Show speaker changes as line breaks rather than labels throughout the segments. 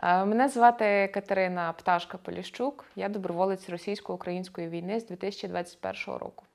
Мене звати Катерина Пташка Поліщук. Я доброволець російсько-української війни з 2021 року.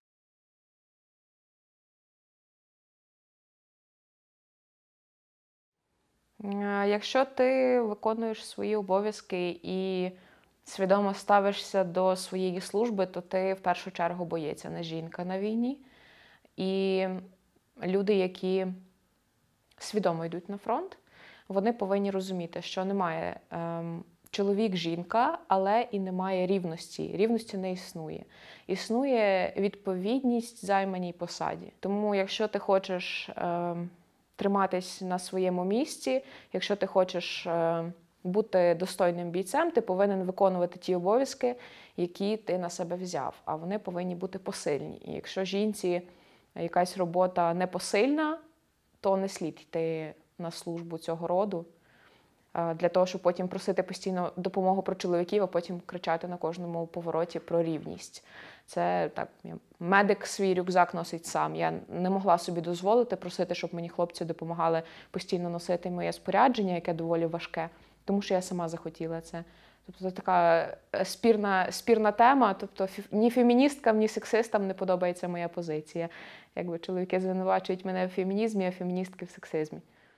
Якщо ти виконуєш свої обов'язки і свідомо ставишся до своєї служби, то ти в першу чергу боєць, а не жінка на війні. І люди, які свідомо йдуть на фронт, вони повинні розуміти, що немає чоловік-жінка, але і немає рівності. Рівності не існує. Існує відповідність займаній посаді. Тому якщо ти хочеш триматись на своєму місці, якщо ти хочеш бути достойним бійцем, ти повинен виконувати ті обов'язки, які ти на себе взяв, а вони повинні бути посильні. І якщо жінці якась робота непосильна, то не слід йти на службу цього роду, для того, щоб потім просити постійно допомогу про чоловіків, а потім кричати на кожному повороті про рівність. Це так, медик свій рюкзак носить сам. Я не могла собі дозволити просити, щоб мені хлопці допомагали постійно носити моє спорядження, яке доволі важке, тому що я сама захотіла це. Тобто це така спірна тема, тобто ні феміністкам, ні сексистам не подобається моя позиція. Якби чоловіки звинувачують мене в фемінізмі, а феміністки в сексизмі.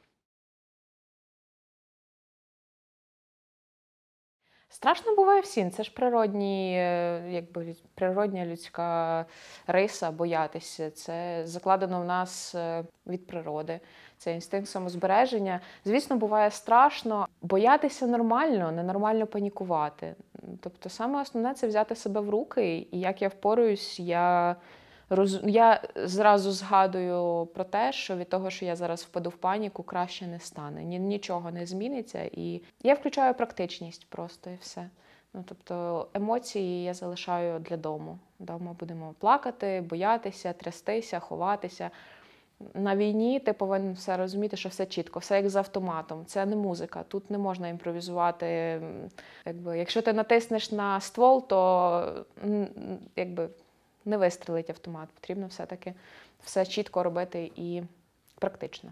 Страшно буває всім. Це ж природня людська риса боятися. Це закладено в нас від природи. Це інстинкт самозбереження. Звісно, буває страшно. Боятися нормально, ненормально панікувати. Тобто саме основне – це взяти себе в руки. І як я впораюсь, я зразу згадую про те, що від того, що я зараз впаду в паніку, краще не стане. Нічого не зміниться. І я включаю практичність просто і все. Тобто емоції я залишаю для дому. Вдома будемо плакати, боятися, трястися, ховатися. На війні ти повинен все розуміти, що все чітко, все як з автоматом. Це не музика, тут не можна імпровізувати. Якщо ти натиснеш на ствол, то не вистрелить автомат. Потрібно все-таки все чітко робити і практично.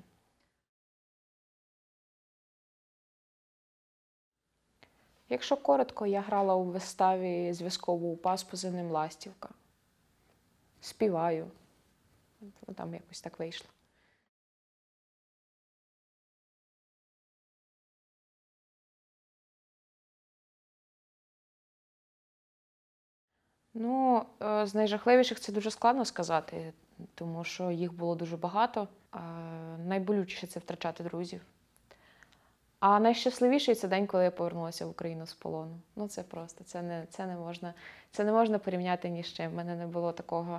Якщо коротко, я грала у виставі зв'язкову УПА з позивним «Ластівка». Співаю. Там якось так вийшло. З найжахливіших це дуже складно сказати, тому що їх було дуже багато. Найболючіше – це втрачати друзів. А найщасливіший – це день, коли я повернулася в Україну з полону. Це просто, це не можна порівняти ні з чим. У мене не було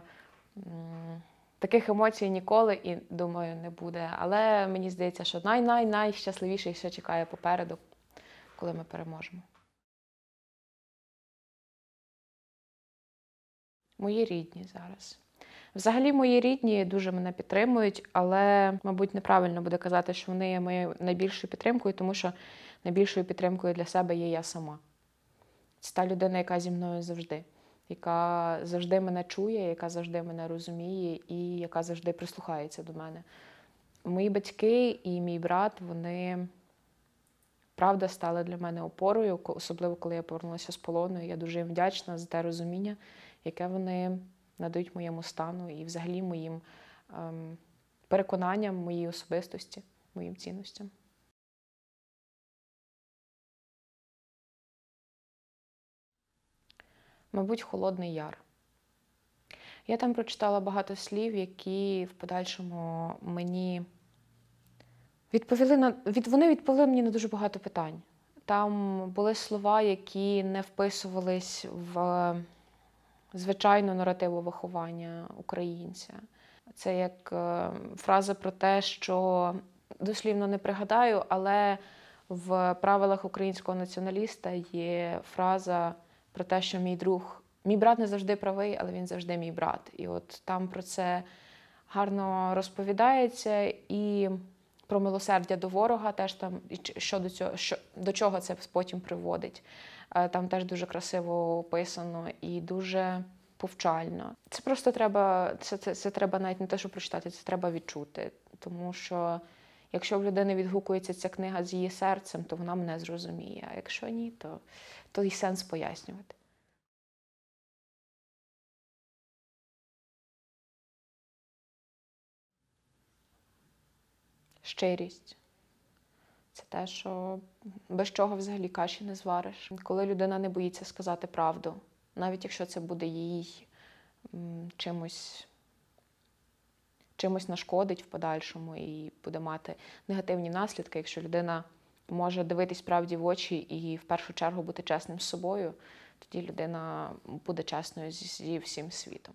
таких емоцій ніколи і, думаю, не буде. Але мені здається, що найщасливіший ще чекає попереду, коли ми переможемо. Мої рідні зараз. Взагалі, мої рідні дуже мене підтримують, але, мабуть, неправильно буде казати, що вони є моєю найбільшою підтримкою, тому що найбільшою підтримкою для себе є я сама. Це та людина, яка зі мною завжди, яка завжди мене чує, яка завжди мене розуміє і яка завжди прислухається до мене. Мої батьки і мій брат, вони, правда, стали для мене опорою, особливо, коли я повернулася з полону. Я дуже їм вдячна за те розуміння, яке вони надають моєму стану і взагалі моїм переконанням, моїй особистості, моїм цінностям. Мабуть, Холодний Яр. Я там прочитала багато слів, які в подальшому мені вони відповіли мені на дуже багато питань. Там були слова, які не вписувались в звичайну наративу виховання українця. Це як фраза про те, що, дослівно не пригадаю, але в правилах українського націоналіста є фраза про те, що мій брат не завжди правий, але він завжди мій брат. І от там про це гарно розповідається, і про милосердя до ворога теж там, до чого це потім приводить. Там теж дуже красиво описано і дуже повчально. Це просто треба, це треба навіть не те, що прочитати, це треба відчути. Тому що Якщо в людини відгукується ця книга з її серцем, то вона мене зрозуміє. А якщо ні, то й сенс пояснювати. Щирість. Це те, що без чого взагалі каші не звариш. Коли людина не боїться сказати правду, навіть якщо це буде їй чимось нашкодить в подальшому і буде мати негативні наслідки, якщо людина може дивитись правді в очі і в першу чергу бути чесним з собою, тоді людина буде чесною зі всім світом.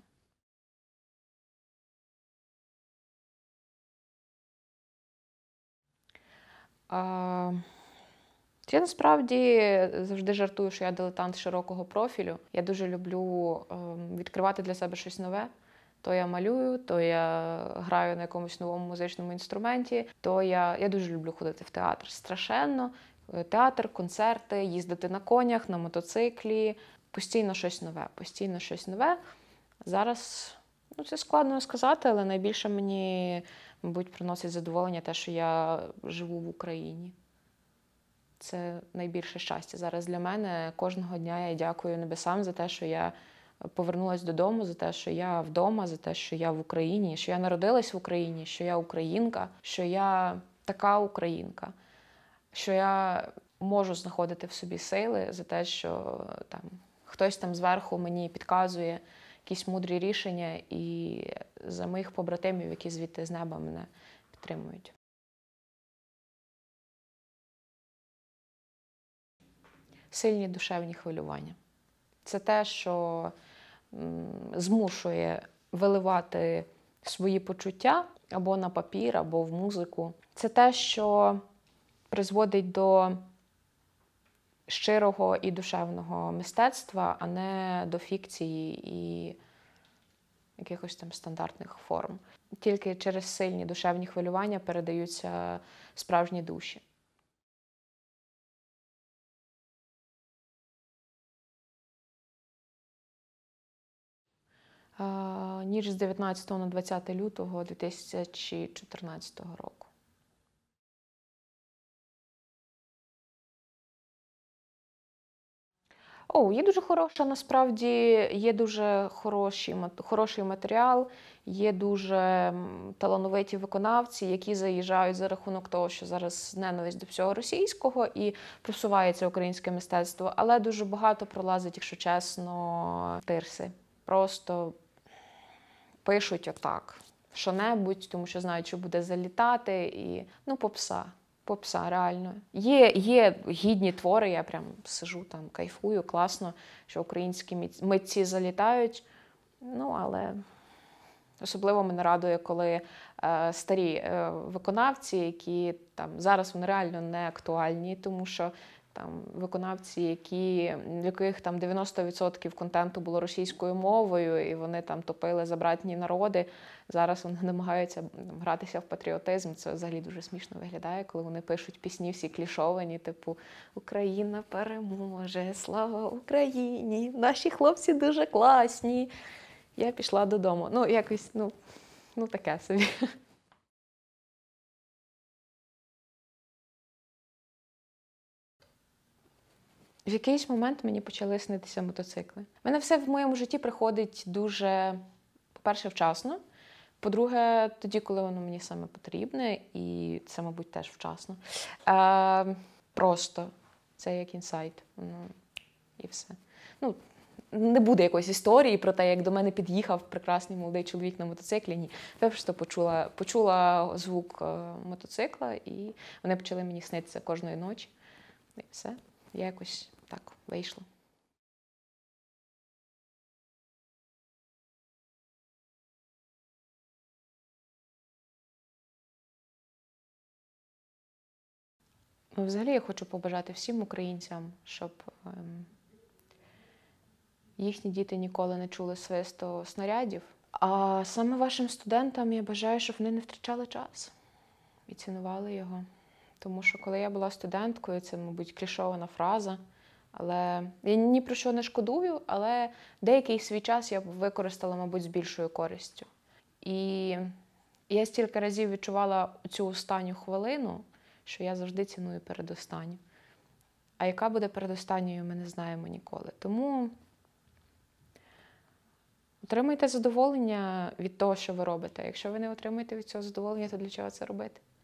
Я насправді завжди жартую, що я дилетант широкого профілю. Я дуже люблю відкривати для себе щось нове. То я малюю, то я граю на якомусь новому музичному інструменті, то я дуже люблю ходити в театр. Страшенно. Театр, концерти, їздити на конях, на мотоциклі. Постійно щось нове, постійно щось нове. Зараз, це складно сказати, але найбільше мені, мабуть, приносить задоволення те, що я живу в Україні. Це найбільше щастя зараз для мене. Кожного дня я дякую небесам за те, що я повернулася додому, за те, що я вдома, за те, що я в Україні, що я народилась в Україні, що я українка, що я така українка, що я можу знаходити в собі сили за те, що хтось там зверху мені підказує якісь мудрі рішення і за моїх побратимів, які звідти з неба мене підтримують. Сильні душевні хвилювання. Це те, що змушує виливати свої почуття або на папір, або в музику. Це те, що призводить до щирого і душевного мистецтва, а не до фікції і якихось там стандартних форм. Тільки через сильні душевні хвилювання передаються справжні душі. Ніч з 19 на 20 лютого 2014 року. Є дуже хороша, насправді, є дуже хороший матеріал, є дуже талановиті виконавці, які заїжджають за рахунок того, що зараз ненависть до всього російського і просувається українське мистецтво, але дуже багато пролазить, якщо чесно, тирси. Просто пишуть отак, що-небудь, тому що знають, що буде залітати, і, попса, реально. Є гідні твори, я прям сижу там, кайфую, класно, що українські митці залітають, але особливо мене радує, коли старі виконавці, які там, зараз вони реально не актуальні, тому що там виконавці, в яких там 90% контенту було російською мовою, і вони там топили за братні народи. Зараз вони намагаються гратися в патріотизм. Це взагалі дуже смішно виглядає, коли вони пишуть пісні всі клішовані, типу «Україна переможе, слава Україні, наші хлопці дуже класні». Я пішла додому. Якось, таке собі. В якийсь момент мені почали снитися мотоцикли. У мене все в моєму житті приходить дуже, по-перше, вчасно. По-друге, тоді, коли воно мені саме потрібне, і це, мабуть, теж вчасно. Просто це як інсайт. І все. Не буде якоїсь історії про те, як до мене під'їхав прекрасний молодий чоловік на мотоциклі. Ні. Я просто почула звук мотоцикла, і вони почали мені снитися кожної ночі. І все. Я якось так вийшла. Взагалі я хочу побажати всім українцям, щоб їхні діти ніколи не чули свисту снарядів. А саме вашим студентам я бажаю, щоб вони не втрачали час і цінували його. Тому що коли я була студенткою, це, мабуть, клішована фраза, але я ні про що не шкодую, але деякий свій час я використала, мабуть, з більшою користю. І І я стільки разів відчувала цю останню хвилину, що я завжди ціную передостанню. А яка буде передостанньою, ми не знаємо ніколи. Тому отримуйте задоволення від того, що ви робите. Якщо ви не отримуєте від цього задоволення, то для чого це робити?